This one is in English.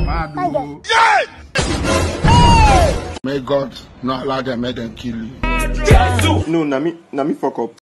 May God not allow them, make them kill you. No, na me fuck up.